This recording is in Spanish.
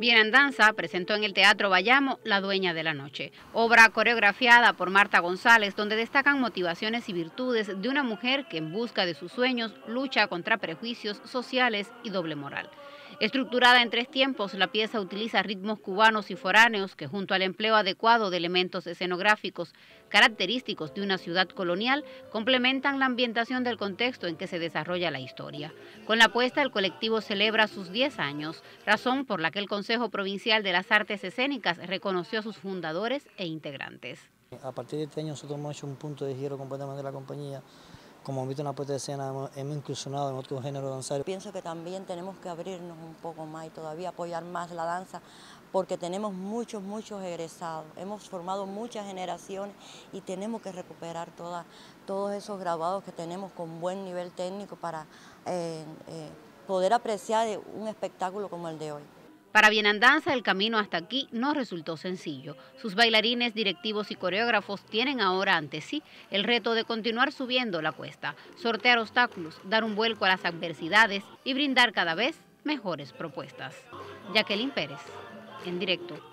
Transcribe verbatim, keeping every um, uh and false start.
Bienandanza presentó en el Teatro Bayamo La Dueña de la Noche, obra coreografiada por Marta González, donde destacan motivaciones y virtudes de una mujer que en busca de sus sueños lucha contra prejuicios sociales y doble moral. Estructurada en tres tiempos, la pieza utiliza ritmos cubanos y foráneos que, junto al empleo adecuado de elementos escenográficos característicos de una ciudad colonial, complementan la ambientación del contexto en que se desarrolla la historia. Con la puesta, el colectivo celebra sus diez años, razón por la que el Consejo Provincial de las Artes Escénicas reconoció a sus fundadores e integrantes. A partir de este año nosotros hemos hecho un punto de giro completamente de la compañía. Como visto en la puesta de escena, hemos, hemos incursionado en otro género danzario. Pienso que también tenemos que abrirnos un poco más y todavía apoyar más la danza, porque tenemos muchos, muchos egresados. Hemos formado muchas generaciones y tenemos que recuperar toda, todos esos graduados que tenemos con buen nivel técnico para eh, eh, poder apreciar un espectáculo como el de hoy. Para Bienandanza, el camino hasta aquí no resultó sencillo. Sus bailarines, directivos y coreógrafos tienen ahora ante sí el reto de continuar subiendo la cuesta, sortear obstáculos, dar un vuelco a las adversidades y brindar cada vez mejores propuestas. Jacqueline Pérez, en directo.